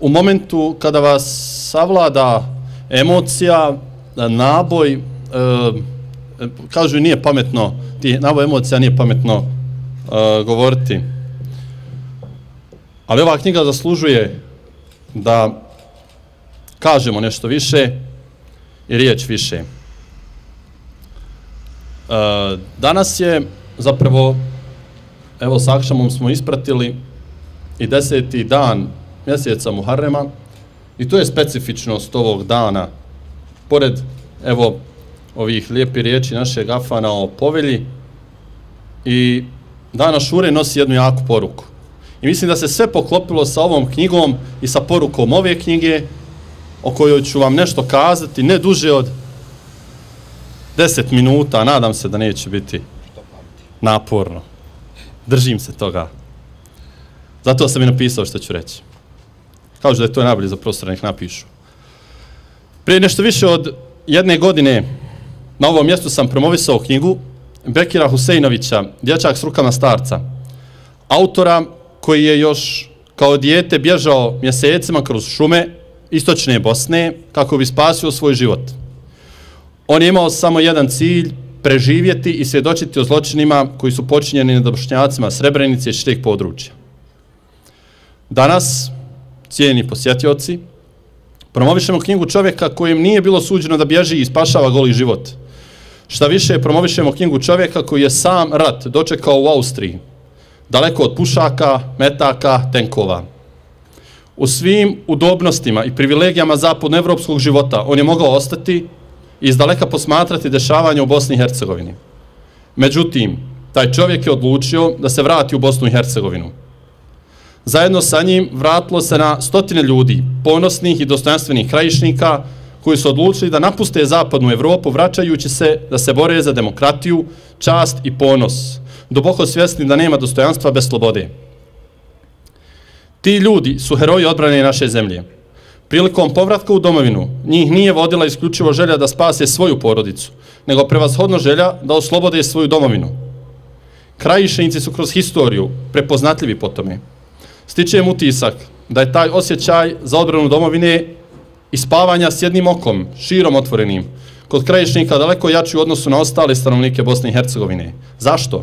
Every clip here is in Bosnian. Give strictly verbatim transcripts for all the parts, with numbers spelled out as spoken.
momentu kada vas savlada emocija, naboj, e, kažu nije pametno, ti naboj emocija nije pametno e, govoriti. Ali ova knjiga zaslužuje da kažemo nešto više i riječ više. E, danas je zapravo, evo s akšamom smo ispratili i deseti dan mjeseca Muharrema i to je specifičnost ovog dana. Pored, evo, ovih lijepih riječi našeg Afana o povelji, i dan Ašure nosi jednu jaku poruku. I mislim da se sve poklopilo sa ovom knjigom i sa porukom ove knjige, o kojoj ću vam nešto kazati, ne duže od deset minuta, nadam se da neće biti naporno. Držim se toga. Zato sam i napisao što ću reći. Kažu da je to najbolje za prostora, nek napišu. Prije nešto više od jedne godine na ovom mjestu sam promovisao knjigu Bekira Huseinovića, Dječak s rukama starca, autora koji je još kao dijete bježao mjesecima kroz šume istočne Bosne kako bi spasio svoj život. On je imao samo jedan cilj, preživjeti i svjedočiti o zločinima koji su počinjeni nad Bošnjacima Srebrenice i šireg područja. Danas, cijeni posjetioci, promovišemo knjigu čovjeka kojem nije bilo suđeno da bježi i spašava goli život. Šta više, promovišemo knjigu čovjeka koji je sam rat dočekao u Austriji, daleko od pušaka, metaka, tenkova. U svim udobnostima i privilegijama zapadnoevropskog života on je mogao ostati i izdaleka posmatrati dešavanja u Bosni i Hercegovini. Međutim, taj čovjek je odlučio da se vrati u Bosnu i Hercegovinu. Zajedno sa njim vratilo se na stotine ljudi, ponosnih i dostojanstvenih krajišnika, koji su odlučili da napuste zapadnu Evropu, vraćajući se da se bore za demokratiju, čast i ponos, duboko svjesni da nema dostojanstva bez slobode. Ti ljudi su heroji odbrane naše zemlje. Prilikom povratka u domovinu, njih nije vodila isključivo želja da spase svoju porodicu, nego prevashodno želja da oslobode svoju domovinu. Krajišnici su kroz historiju prepoznatljivi po tome. Stičem utisak da je taj osjećaj za odbranu domovine i spavanja s jednim okom, širom otvorenim, kod krajišnika daleko jači u odnosu na ostale stanovnike Bosne i Hercegovine. Zašto?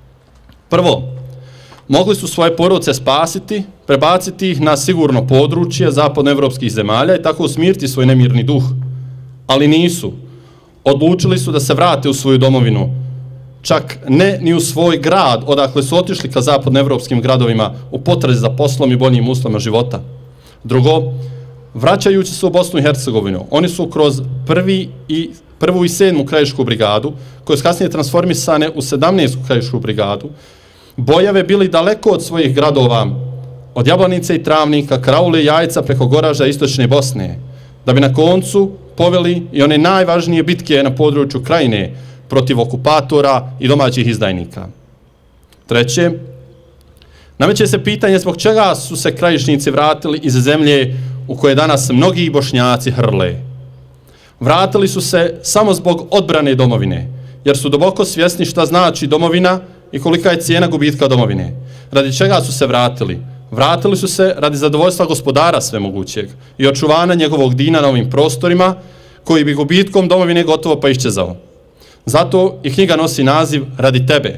Prvo, mogli su svoje porodice spasiti, prebaciti ih na sigurno područje zapadnoevropskih zemalja i tako usmiriti svoj nemirni duh. Ali nisu. Odlučili su da se vrate u svoju domovinu, čak ne ni u svoj grad, odakle su otišli ka zapadnoevropskim gradovima u potrazi za poslom i boljim uslovima života. Drugo, vraćajući se u Bosnu i Hercegovinu, oni su kroz prvi i, prvu i sedmu krajišku brigadu, koje su kasnije transformisane u sedamnaestu krajišku brigadu, bojave bili daleko od svojih gradova, od Jablanice i Travnika, Kraule i Jajca preko Goraža istočne Bosne, da bi na koncu poveli i one najvažnije bitke na području Krajine protiv okupatora i domaćih izdajnika. Treće, nameće se pitanje zbog čega su se krajišnici vratili iz zemlje u koje danas mnogi Bošnjaci hrle. Vratili su se samo zbog odbrane domovine, jer su duboko svjesni šta znači domovina i kolika je cijena gubitka domovine. Radi čega su se vratili? Vratili su se radi zadovoljstva gospodara svemogućeg i očuvanja njegovog dina na ovim prostorima, koji bi gubitkom domovine gotovo pa iščezao. Zato i knjiga nosi naziv Radi tebe,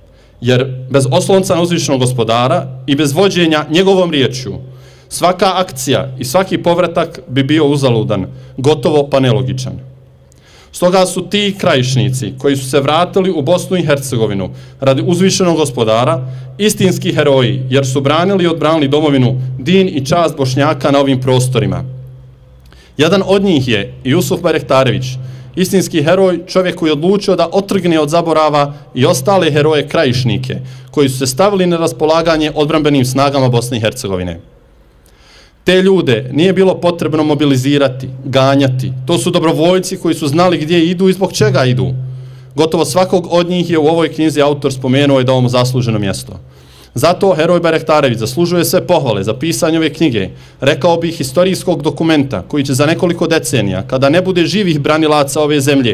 jer bez oslonca na uzvišenog gospodara i bez vođenja njegovom riječju, svaka akcija i svaki povratak bi bio uzaludan, gotovo pa nelogičan. Stoga su ti krajišnici koji su se vratili u Bosnu i Hercegovinu radi uzvišenog gospodara istinski heroji, jer su branili i odbranili domovinu, din i čast Bošnjaka na ovim prostorima. Jedan od njih je Jusuf Bayraktarević, istinski heroj, čovjek koji je odlučio da otrgne od zaborava i ostale heroje krajišnike, koji su se stavili na raspolaganje odbrambenim snagama Bosne i Hercegovine. Te ljude nije bilo potrebno mobilizirati, ganjati. To su dobrovoljci koji su znali gdje idu i zbog čega idu. Gotovo svakog od njih je u ovoj knjizi autor spomenuo i dao mu zasluženo mjesto. Zato heroj Bayraktarević zaslužuje sve pohvale za pisanje ove knjige, rekao bih historijskog dokumenta koji će za nekoliko decenija, kada ne bude živih branilaca ove zemlje,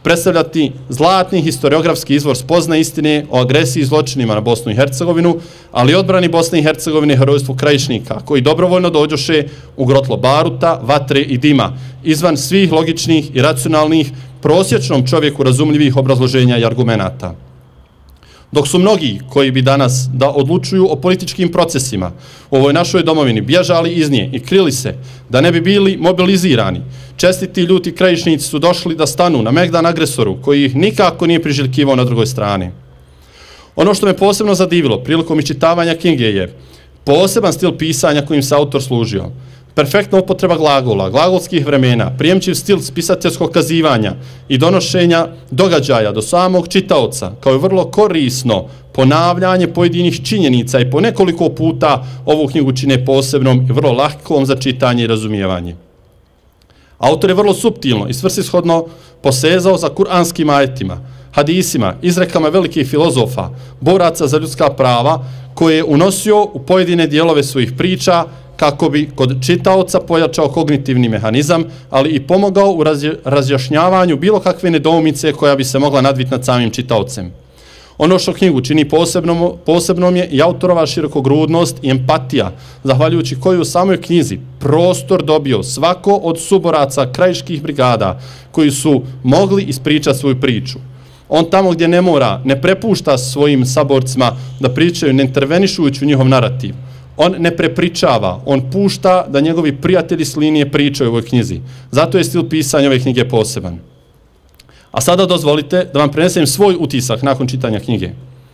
predstavljati zlatni historiografski izvor spoznaje istine o agresiji i zločinima na Bosnu i Hercegovinu, ali i odbrani Bosne i Hercegovine i herojstvu krajišnika, koji dobrovoljno dođoše u grotlo baruta, vatre i dima, izvan svih logičnih i racionalnih, prosječnom čovjeku razumljivih obrazloženja i argumenata. Dok su mnogi koji bi danas da odlučuju o političkim procesima u ovoj našoj domovini bježali iz nje i krili se da ne bi bili mobilizirani, čestiti ljuti krajišnici su došli da stanu na megdan agresoru koji ih nikako nije priželjkivao na drugoj strani. Ono što me posebno zadivilo prilikom iščitavanja knjige je poseban stil pisanja kojim se autor služio. Perfektna upotreba glagola, glagolskih vremena, prijemčiv stil spisateljskog kazivanja i donošenja događaja do samog čitaoca, kao i vrlo korisno ponavljanje pojedinih činjenica i po nekoliko puta ovu knjigu čine posebnom i vrlo lahkom za čitanje i razumijevanje. Autor je vrlo suptilno i svrsishodno posezao za kuranskim ajetima, hadisima, izrekama velikih filozofa, boraca za ljudska prava, koje je unosio u pojedine dijelove svojih priča kako bi kod čitaoca pojačao kognitivni mehanizam, ali i pomogao u razjašnjavanju bilo kakve nedoumice koja bi se mogla nadviti nad samim čitaocem. Ono što knjigu čini posebnom, posebnom je i autorova širokogrudnost i empatija, zahvaljujući koju u samoj knjizi prostor dobio svako od suboraca krajiških brigada koji su mogli ispričati svoju priču. On tamo gdje ne mora, ne prepušta svojim saborcima da pričaju, ne intervenišujući u njihov narativ. On ne prepričava, on pušta da njegovi prijatelji s linije pričaju u ovoj knjizi. Zato je stil pisanja ove knjige poseban. A sada dozvolite da vam prenesem svoj utisak nakon čitanja knjige.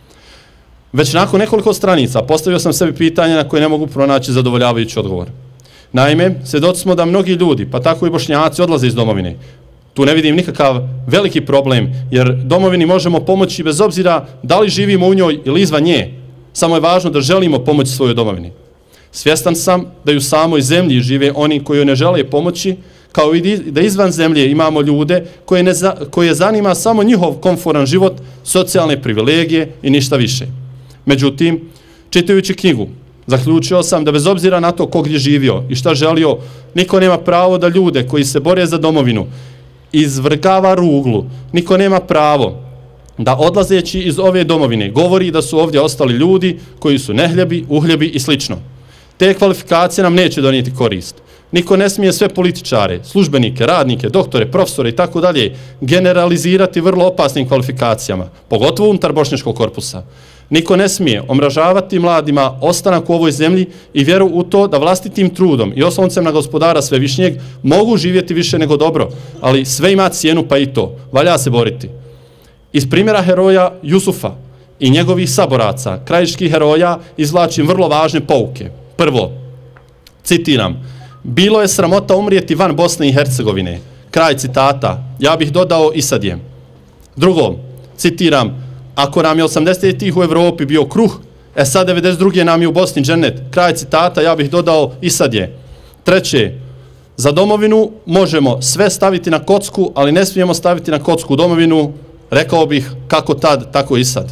Već nakon nekoliko stranica postavio sam sebi pitanje na koje ne mogu pronaći zadovoljavajući odgovor. Naime, svjedoci smo da mnogi ljudi, pa tako i Bošnjaci, odlaze iz domovine. Tu ne vidim nikakav veliki problem, jer domovini možemo pomoći bez obzira da li živimo u njoj ili izvan nje. Samo je važno da želimo pomoći svojoj domovini. Svjestan sam da i u samoj zemlji žive oni koji ne žele pomoći, kao i da izvan zemlje imamo ljude koje, ne za, koje zanima samo njihov komforan život, socijalne privilegije i ništa više. Međutim, čitajući knjigu, zaključio sam da bez obzira na to ko gdje živio i šta želio, niko nema pravo da ljude koji se bore za domovinu izvrgava ruglu, niko nema pravo da odlazeći iz ove domovine govori da su ovdje ostali ljudi koji su nehljebi, uhljebi i slično. Te kvalifikacije nam neće donijeti korist. Niko ne smije sve političare, službenike, radnike, doktore, profesore i tako dalje generalizirati vrlo opasnim kvalifikacijama, pogotovo unutar bošnjačkog korpusa. Niko ne smije omražavati mladima ostanak u ovoj zemlji i vjeru u to da vlastitim trudom i osloncem na gospodara Svevišnjeg mogu živjeti više nego dobro, ali sve ima cijenu pa i to. Valja se boriti. Iz primjera heroja Jusufa i njegovih saboraca, krajiških heroja, izvlačim vrlo važne pouke. Prvo, citiram, bilo je sramota umrijeti van Bosne i Hercegovine. Kraj citata, ja bih dodao i sad je. Drugo, citiram, ako nam je osamdesetih u Evropi bio kruh, e sad devedeset druge nam je u Bosni džennet. Kraj citata, ja bih dodao i sad je. Treće, za domovinu možemo sve staviti na kocku, ali ne smijemo staviti na kocku domovinu, rekao bih kako tad, tako i sad.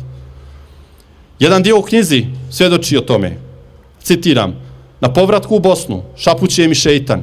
Jedan dio u knjizi svjedoči o tome. Citiram, na povratku u Bosnu šapuće mi šeitan.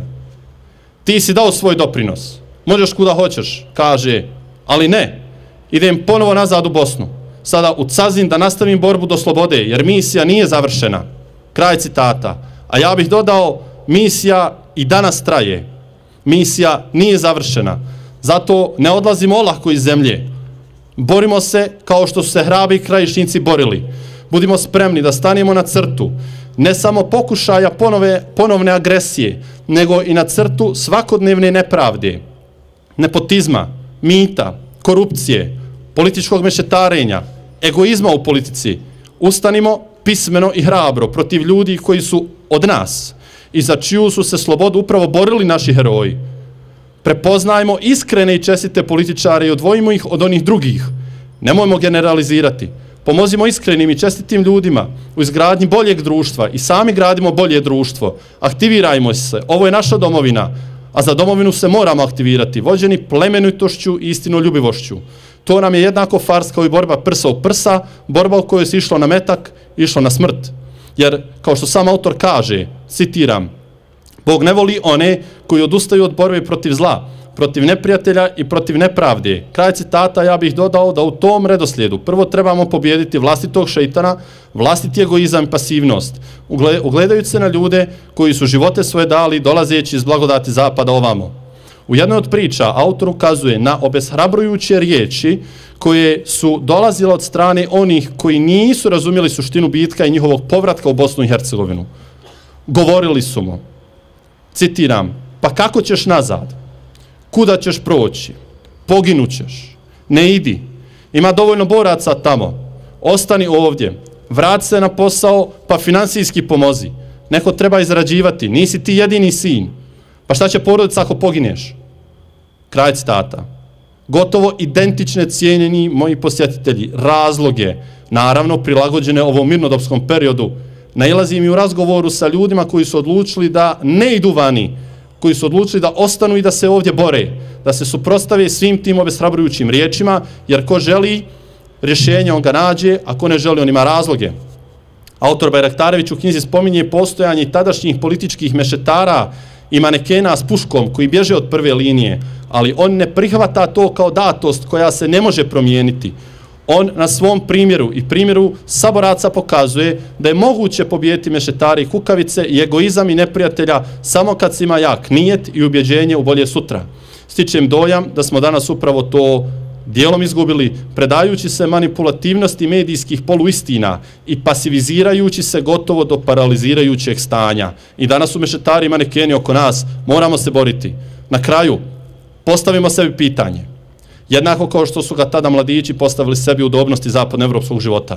Ti si dao svoj doprinos, možeš kuda hoćeš, kaže, ali ne, idem ponovo nazad u Bosnu. Sada u Cazin da nastavim borbu do slobode, jer misija nije završena. Kraj citata. A ja bih dodao, misija i danas traje. Misija nije završena. Zato ne odlazimo olahko iz zemlje. Borimo se kao što su se hrabri krajišnici borili. Budimo spremni da stanemo na crtu, ne samo pokušaja ponove, ponovne agresije, nego i na crtu svakodnevne nepravde, nepotizma, mita, korupcije, političkog mešetarenja, egoizma u politici. Ustanimo pismeno i hrabro protiv ljudi koji su od nas i za čiju su se slobodu upravo borili naši heroji. Prepoznajmo iskrene i čestite političare i odvojimo ih od onih drugih. Nemojmo generalizirati. Pomozimo iskrenim i čestitim ljudima u izgradnji boljeg društva i sami gradimo bolje društvo. Aktivirajmo se. Ovo je naša domovina, a za domovinu se moramo aktivirati, vođeni plemenitošću i istinoljubivošću. To nam je jednako fars kao i borba prsa u prsa, borba u kojoj se išlo na metak, išlo na smrt. Jer, kao što sam autor kaže, citiram, Bog ne voli one koji odustaju od borbe protiv zla, protiv neprijatelja i protiv nepravde. Kraj citata, ja bih dodao da u tom redoslijedu prvo trebamo pobijediti vlastitog šeitana, vlastiti egoizam i pasivnost, ugledajući se na ljude koji su živote svoje dali dolazeći iz blagodati zapada ovamo. U jednoj od priča autor ukazuje na obeshrabrujuće riječi koje su dolazile od strane onih koji nisu razumjeli suštinu bitka i njihovog povratka u Bosnu i Hercegovinu. Govorili su mu, citiram, pa kako ćeš nazad? Kuda ćeš proći? Poginućeš. Ne idi. Ima dovoljno boraca tamo. Ostani ovdje. Vrati se na posao, pa finansijski pomozi. Neko treba izrađivati. Nisi ti jedini sin. Pa šta će porodica ako pogineš? Kraj citata. Gotovo identične, cijenjeni moji posjetitelji, razloge, naravno prilagođene ovom mirnodopskom periodu, nailazim i u razgovoru sa ljudima koji su odlučili da ne idu vani, koji su odlučili da ostanu i da se ovdje bore, da se suprotstave svim tim obeshrabrujućim riječima, jer ko želi rješenje, on ga nađe, a ko ne želi, on ima razloge. Autor Bajraktarević u knjizi spominje postojanje tadašnjih političkih mešetara i manekena s puškom koji bježe od prve linije, ali on ne prihvata to kao datost koja se ne može promijeniti. On na svom primjeru i primjeru saboraca pokazuje da je moguće pobijediti mešetari i kukavice i egoizam i neprijatelja samo kad se ima jak nijet i ubjeđenje u bolje sutra. Stičem dojam da smo danas upravo to dijelom izgubili, predajući se manipulativnosti medijskih poluistina i pasivizirajući se gotovo do paralizirajućeg stanja. I danas su mešetari i manekeni oko nas, moramo se boriti. Na kraju, postavimo sebi pitanje. Jednako kao što su ga tada mladići postavili sebi udobnosti zapadnoevropskog života.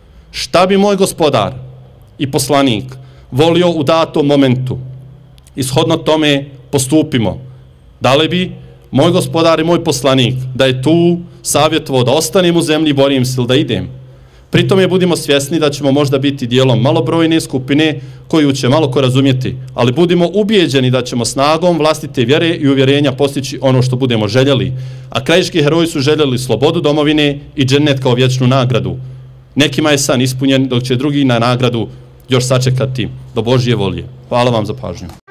Šta bi moj gospodar i poslanik volio u datom momentu? Ishodno tome postupimo. Da li bi moj gospodar i moj poslanik da je tu savjetovao da ostanem u zemlji i borim se ili da idem? Pritom je budimo svjesni da ćemo možda biti dijelom malobrojne skupine koju će malo ko razumjeti, ali budimo ubijeđeni da ćemo snagom vlastite vjere i uvjerenja postići ono što budemo željeli. A krajiški heroji su željeli slobodu domovine i džennet kao vječnu nagradu. Nekima je san ispunjen, dok će drugi na nagradu još sačekati do Božje volje. Hvala vam za pažnju.